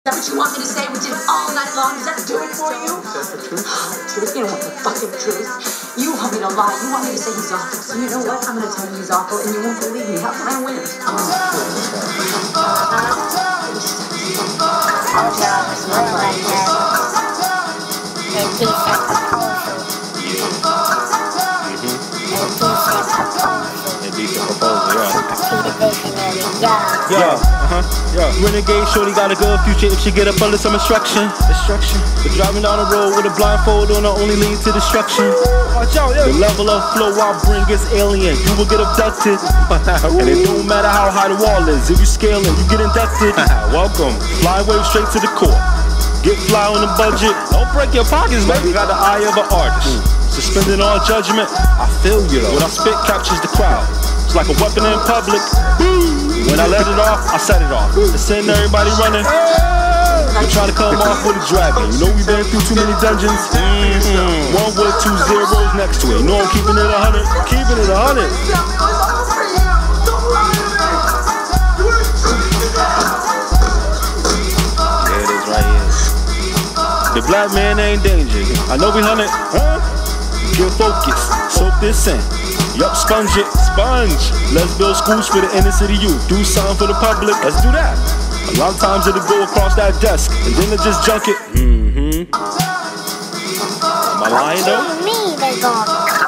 Is that what you want me to say? We did it all night long. Does that do it for you? That's the truth. Truth? You don't want the fucking truth. You want me to lie. You want me to say he's awful. So you know what? I'm going to tell you he's awful, and you won't believe me. How can I win? Renegade shorty got a good future if she get up under some instruction. But driving down the road with a blindfold on her only lead to destruction. Watch out, the level of flow I bring is alien. You will get abducted. And it don't matter how high the wall is. If you scaling, you get inducted. Welcome. Fly wave straight to the core. Get fly on the budget. Don't break your pockets, baby. Got the eye of an artist. Suspending all judgment. I feel you though. When I spit, captures the crowd. It's like a weapon in public. When I let it off, I set it off. To send everybody running. We try to come off with a dragon. You know we been through too many dungeons. One with 2 zeros next to it. You know I'm keeping it 100. Keeping it 100. There it is right here. The black man ain't danger. I know we 100. Get focused. Soak this in. Yup, sponge it, sponge. Let's build schools for the inner city youth. Do something for the public, let's do that. A lot of times it'll go across that desk, and then they just junk it. Am I lying though? Me, they gone.